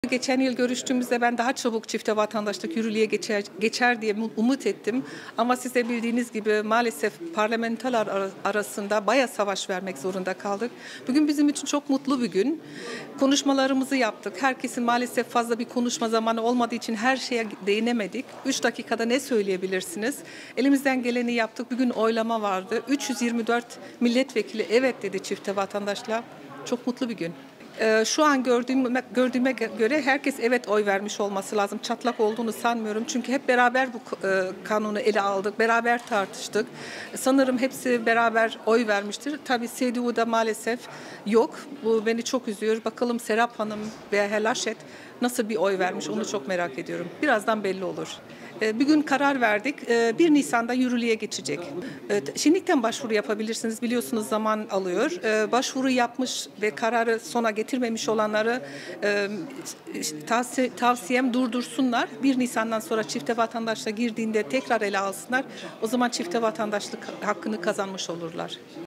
Geçen yıl görüştüğümüzde ben daha çabuk çifte vatandaşlık yürürlüğe geçer diye umut ettim. Ama siz de bildiğiniz gibi maalesef parlamentolar arasında bayağı savaş vermek zorunda kaldık. Bugün bizim için çok mutlu bir gün. Konuşmalarımızı yaptık. Herkesin maalesef fazla bir konuşma zamanı olmadığı için her şeye değinemedik. 3 dakikada ne söyleyebilirsiniz? Elimizden geleni yaptık. Bugün oylama vardı. 324 milletvekili evet dedi çifte vatandaşlığa. Çok mutlu bir gün. Şu an gördüğüme göre herkes evet oy vermiş olması lazım. Çatlak olduğunu sanmıyorum. Çünkü hep beraber bu kanunu ele aldık. Beraber tartıştık. Sanırım hepsi beraber oy vermiştir. Tabii CDU'da maalesef yok. Bu beni çok üzüyor. Bakalım Serap Hanım veya Helaşet nasıl bir oy vermiş onu çok merak ediyorum. Birazdan belli olur. Bir gün karar verdik. 1 Nisan'da yürürlüğe geçecek. Şimdiden başvuru yapabilirsiniz. Biliyorsunuz zaman alıyor. Başvuru yapmış ve kararı sona getirmemiş olanları tavsiyem durdursunlar. 1 Nisan'dan sonra çifte vatandaşlığa girdiğinde tekrar ele alsınlar. O zaman çifte vatandaşlık hakkını kazanmış olurlar.